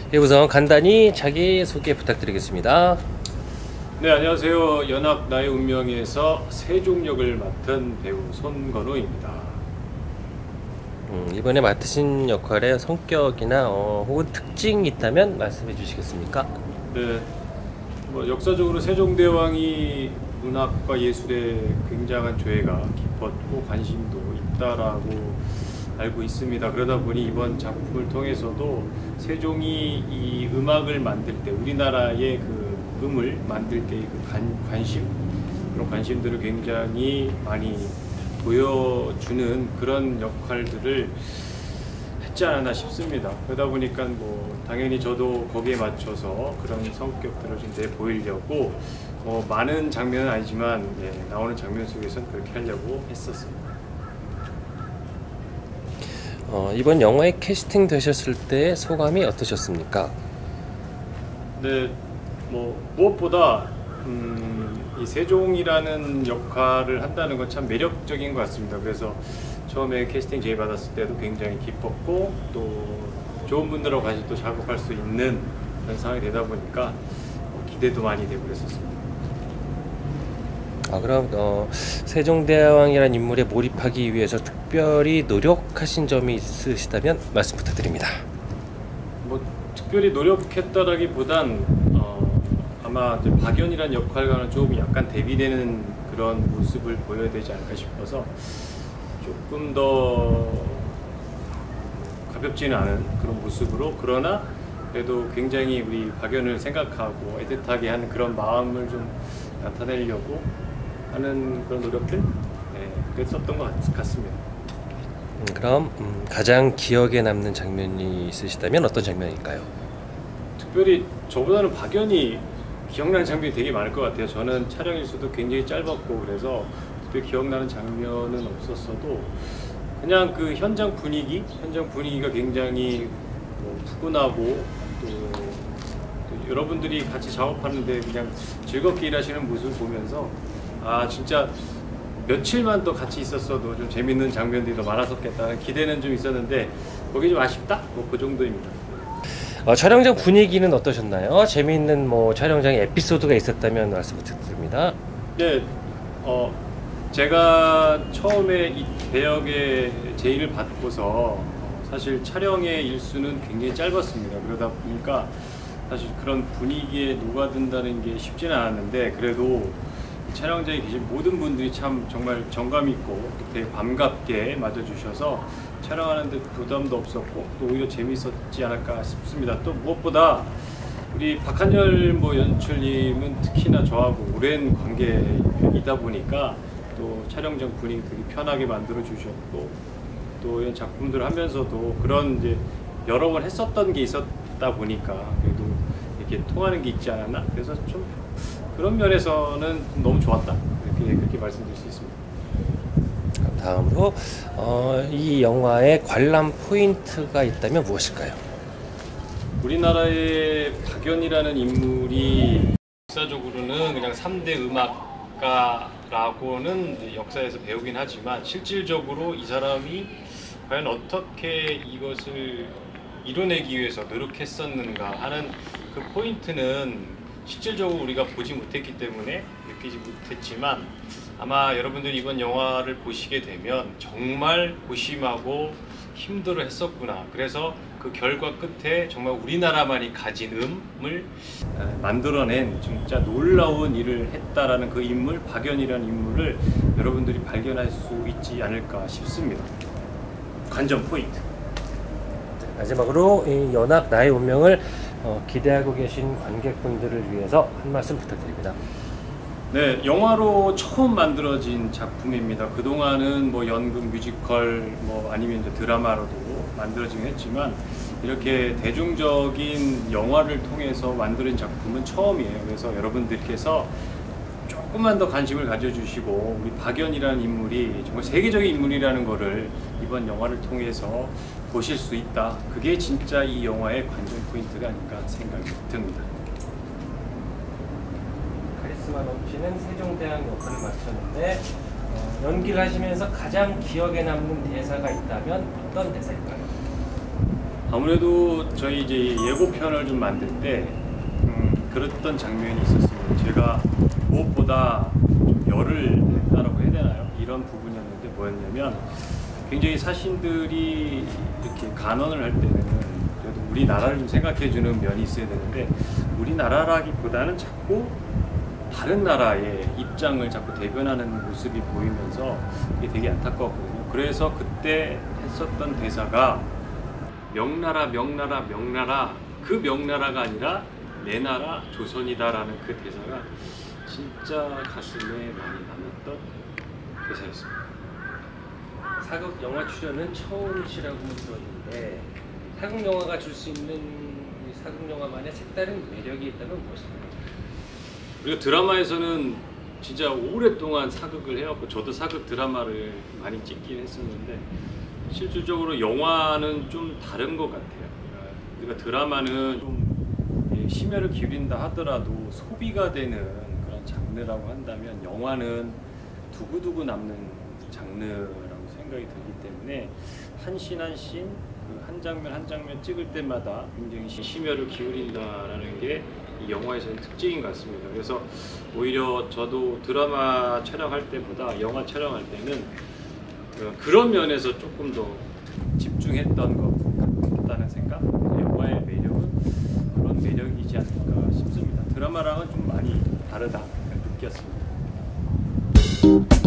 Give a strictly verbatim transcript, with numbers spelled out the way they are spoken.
예, 우선 간단히 자기소개 부탁드리겠습니다. 네, 안녕하세요. 연합 나의 운명에서 세종 역을 맡은 배우 손건우입니다. 음, 이번에 맡으신 역할의 성격이나 어, 혹은 특징이 있다면 말씀해 주시겠습니까? 네, 뭐 역사적으로 세종대왕이 문학과 예술에 굉장한 조예가 깊었고 관심도 있다라고 알고 있습니다. 그러다 보니 이번 작품을 통해서도 세종이 이 음악을 만들 때, 우리나라의 그 음을 만들 때의 그 관, 관심, 그런 관심들을 굉장히 많이 보여주는 그런 역할들을 했지 않았나 싶습니다. 그러다 보니까 뭐 당연히 저도 거기에 맞춰서 그런 성격들을 좀 내보이려고 뭐 많은 장면은 아니지만 예, 나오는 장면 속에서는 그렇게 하려고 했었습니다. 어, 이번 영화에 캐스팅 되셨을 때 소감이 어떠셨습니까? 네, 뭐 무엇보다 음, 이 세종이라는 역할을 한다는 건 참 매력적인 것 같습니다. 그래서 처음에 캐스팅 제의 받았을 때도 굉장히 기뻤고 또 좋은 분들하고 같이 또 작업할 수 있는 그런 상황이 되다 보니까 기대도 많이 되고 그랬었습니다. 아, 그럼 어, 세종대왕이라는 인물에 몰입하기 위해서 특별히 노력하신 점이 있으시다면 말씀 부탁드립니다. 뭐 특별히 노력했다라기보단 어, 아마 박연이라는 역할과는 조금 약간 대비되는 그런 모습을 보여야 되지 않을까 싶어서 조금 더 가볍지는 않은 그런 모습으로, 그러나 그래도 굉장히 우리 박연을 생각하고 애틋하게 하는 그런 마음을 좀 나타내려고 하는 그런 노력들, 네, 그랬었던 것 같습니다. 음, 그럼 음, 가장 기억에 남는 장면이 있으시다면 어떤 장면일까요? 특별히 저보다는 박연이 기억나는 장면이 되게 많을 것 같아요. 저는 촬영 일수도 굉장히 짧았고 그래서 특별히 기억나는 장면은 없었어도 그냥 그 현장 분위기, 현장 분위기가 굉장히 뭐 푸근하고 또, 또 여러분들이 같이 작업하는데 그냥 즐겁게 일하시는 모습을 보면서 아 진짜 며칠만 더 같이 있었어도 좀 재밌는 장면들이 더 많았었겠다는 기대는 좀 있었는데 거기 좀 아쉽다? 뭐 그 정도입니다. 어, 촬영장 분위기는 어떠셨나요? 재미있는 뭐 촬영장에 에피소드가 있었다면 말씀 부탁드립니다. 네, 어, 제가 처음에 이 배역의 제의를 받고서 사실 촬영의 일수는 굉장히 짧았습니다. 그러다 보니까 사실 그런 분위기에 녹아든다는 게 쉽지는 않았는데 그래도 촬영장에 계신 모든 분들이 참 정말 정감 있고 되게 반갑게 맞아주셔서 촬영하는데 부담도 없었고 또 오히려 재미있었지 않을까 싶습니다. 또 무엇보다 우리 박한열 뭐 연출님은 특히나 저하고 오랜 관계이다 보니까 또 촬영장 분위기 되게 편하게 만들어 주셨고 또 이런 작품들을 하면서도 그런 이제 여러 번 했었던 게 있었다 보니까 그래도 이렇게 통하는 게 있지 않았나? 그래서 좀 그런 면에서는 너무 좋았다 이렇게 그렇게 말씀드릴 수 있습니다. 다음으로 어, 이 영화의 관람 포인트가 있다면 무엇일까요? 우리나라의 박연이라는 인물이 역사적으로는 그냥 삼 대 음악가라고는 역사에서 배우긴 하지만 실질적으로 이 사람이 과연 어떻게 이것을 이뤄내기 위해서 노력했었는가 하는 그 포인트는 실질적으로 우리가 보지 못했기 때문에 느끼지 못했지만 아마 여러분들이 이번 영화를 보시게 되면 정말 고심하고 힘들어 했었구나. 그래서 그 결과 끝에 정말 우리나라만이 가진 음을 만들어낸 진짜 놀라운 일을 했다라는 그 인물, 박연이라는 인물을 여러분들이 발견할 수 있지 않을까 싶습니다. 관전 포인트. 마지막으로 이 연합 나의 운명을 어, 기대하고 계신 관객분들을 위해서 한 말씀 부탁드립니다. 네, 영화로 처음 만들어진 작품입니다. 그동안은 뭐 연극, 뮤지컬, 뭐 아니면 이제 드라마로도 만들어지긴 했지만 이렇게 대중적인 영화를 통해서 만들어진 작품은 처음이에요. 그래서 여러분들께서 조금만 더 관심을 가져주시고 우리 박연이라는 인물이 정말 세계적인 인물이라는 거를 이번 영화를 통해서 보실 수 있다. 그게 진짜 이 영화의 관전 포인트가 아닌가 생각이 듭니다. 카리스마 넘치는 세종대왕 역할을 맡으셨는데 어, 연기를 하시면서 가장 기억에 남는 대사가 있다면 어떤 대사일까요? 아무래도 저희 이제 예고편을 좀 만들 때 음, 그랬던 장면이 있었습니다. 제가 무엇보다 좀 열을 냈다라고 해야 되나요? 이런 부분이었는데 뭐였냐면 굉장히 사신들이 이렇게 간언을 할 때는 그래도 우리나라를 좀 생각해주는 면이 있어야 되는데 우리나라라기보다는 자꾸 다른 나라의 입장을 자꾸 대변하는 모습이 보이면서 이게 되게 안타까웠거든요. 그래서 그때 했었던 대사가 명나라 명나라 명나라 그 명나라가 아니라 내 나라 조선이다라는 그 대사가 진짜 가슴에 많이 남았던 대사였습니다. 사극 영화 출연은 처음이시라고 들었는데 사극 영화가 줄 수 있는 이 사극 영화만의 색다른 매력이 있다면 무엇인가요? 우리가 드라마에서는 진짜 오랫동안 사극을 해왔고 저도 사극 드라마를 많이 찍긴 했었는데 실질적으로 영화는 좀 다른 것 같아요. 그러니까 드라마는 좀 심혈을 기울인다 하더라도 소비가 되는 그런 장르라고 한다면 영화는 두고두고 남는 장르라고 생각이 들기 때문에 한 씬 한 씬 그 한 장면 한 장면 찍을 때마다 굉장히 심혈을 기울인다라는 게 이 영화에서는 특징인 것 같습니다. 그래서 오히려 저도 드라마 촬영할 때보다 영화 촬영할 때는 그런 면에서 조금 더 집중했던 것 같다는 생각? 영화의 매력은 그런 매력이지 않을까 싶습니다. 드라마랑은 좀 많이 다르다 느꼈습니다.